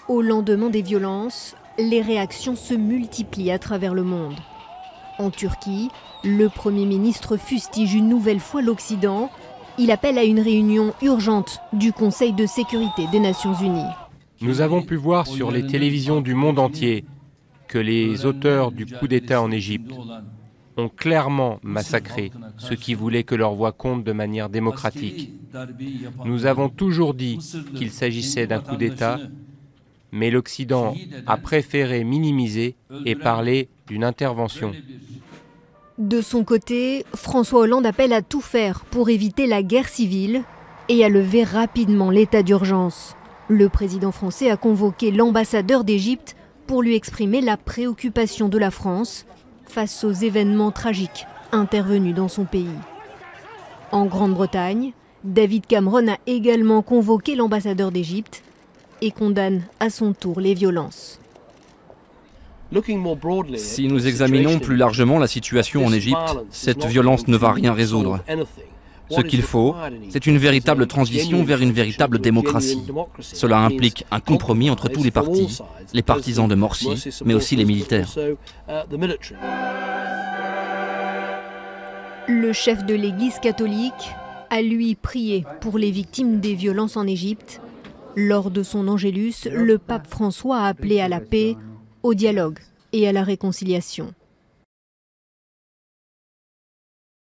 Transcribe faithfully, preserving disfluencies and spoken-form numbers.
Au lendemain des violences, les réactions se multiplient à travers le monde. En Turquie, le Premier ministre fustige une nouvelle fois l'Occident. Il appelle à une réunion urgente du Conseil de sécurité des Nations Unies. Nous avons pu voir sur les télévisions du monde entier que les auteurs du coup d'État en Égypte ont clairement massacré ceux qui voulaient que leur voix compte de manière démocratique. Nous avons toujours dit qu'il s'agissait d'un coup d'État, mais l'Occident a préféré minimiser et parler d'une intervention. De son côté, François Hollande appelle à tout faire pour éviter la guerre civile et à lever rapidement l'état d'urgence. Le président français a convoqué l'ambassadeur d'Égypte pour lui exprimer la préoccupation de la France face aux événements tragiques intervenus dans son pays. En Grande-Bretagne, David Cameron a également convoqué l'ambassadeur d'Égypte et condamne à son tour les violences. Si nous examinons plus largement la situation en Égypte, cette violence ne va rien résoudre. Ce qu'il faut, c'est une véritable transition vers une véritable démocratie. Cela implique un compromis entre tous les partis, les partisans de Morsi, mais aussi les militaires. Le chef de l'Église catholique a lui prié pour les victimes des violences en Égypte. Lors de son Angélus, le pape François a appelé à la paix, au dialogue et à la réconciliation.